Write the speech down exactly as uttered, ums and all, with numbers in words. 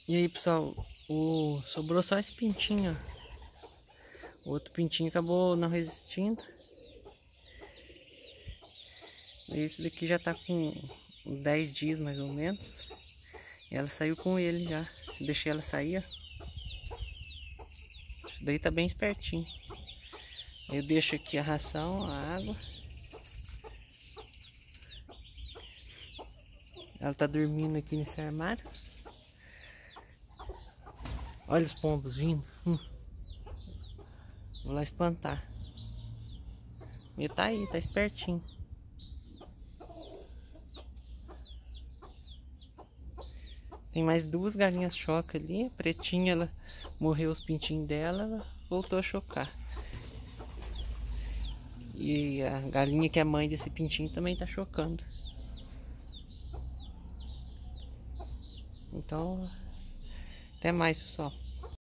E aí, pessoal, o... sobrou só esse pintinho, ó. O outro pintinho acabou não resistindo. Esse daqui já tá com dez dias mais ou menos. E ela saiu com ele já. Deixei ela sair, ó. Isso daí tá bem espertinho. Eu deixo aqui a ração, a água. Ela tá dormindo aqui nesse armário. Olha os pombos vindo. Hum. Vou lá espantar. Ele tá aí, tá espertinho. Tem mais duas galinhas choca ali. A pretinha, ela morreu os pintinhos dela, ela voltou a chocar. E a galinha que é mãe desse pintinho também tá chocando. Então, até mais, pessoal.